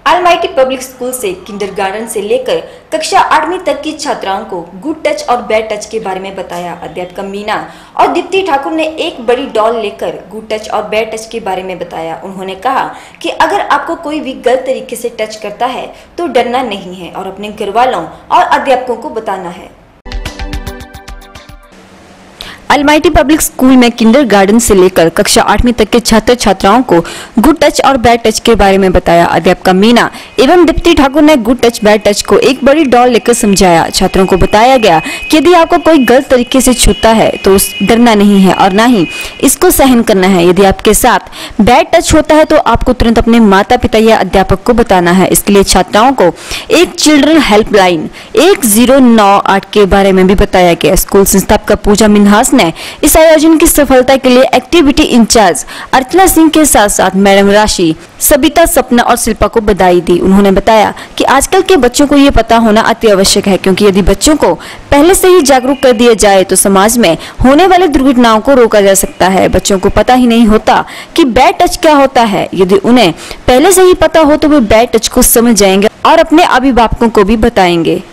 Almighty public school से kindergarten से लेकर कक्षा 8वीं तक की छात्राओं को गुड टच और बैड टच के बारे में बताया। अध्यापिका मीना और दीप्ति ठाकुर ने एक बड़ी डॉल लेकर गुड टच और बैड टच के बारे में बताया। उन्होंने कहा कि अगर आपको कोई भी गलत तरीके से टच करता है तो डरना नहीं है और अपने घर वालों और अध्यापकों को बताना है। अलमाइटी पब्लिक स्कूल में किंडरगार्टन से लेकर कक्षा 8वीं तक के छात्र छात्राओं को गुड टच और बैड टच के बारे में बताया। अध्यापिका मीना एवं दीप्ति ठाकुर ने गुड टच बैड टच को एक बड़ी डॉल लेकर समझाया। छात्रों को बताया गया कि यदि आपको कोई गलत तरीके से छूता है तो डरना नहीं है और ना ही इसको सहन करना है। यदि आपके साथ बैड टच होता है तो आपको तुरंत अपने माता पिता या अध्यापक को बताना है। इसके लिए छात्राओं को एक चिल्ड्रन हेल्पलाइन 1098 के बारे में भी बताया गया। स्कूल संस्थापक पूजा मिन्हास ने इस आयोजन की सफलता के लिए एक्टिविटी इंचार्ज अर्चना सिंह के साथ साथ मैडम राशि, सबिता, सपना और शिल्पा को बधाई दी। उन्होंने बताया कि आजकल के बच्चों को ये पता होना अति आवश्यक है, क्योंकि यदि बच्चों को पहले से ही जागरूक कर दिया जाए तो समाज में होने वाली दुर्घटनाओं को रोका जा सकता है। बच्चों को पता ही नहीं होता कि बैड टच क्या होता है। यदि उन्हें पहले से ही पता हो तो वे बैड टच को समझ जाएंगे और अपने अभिभावकों को भी बताएंगे।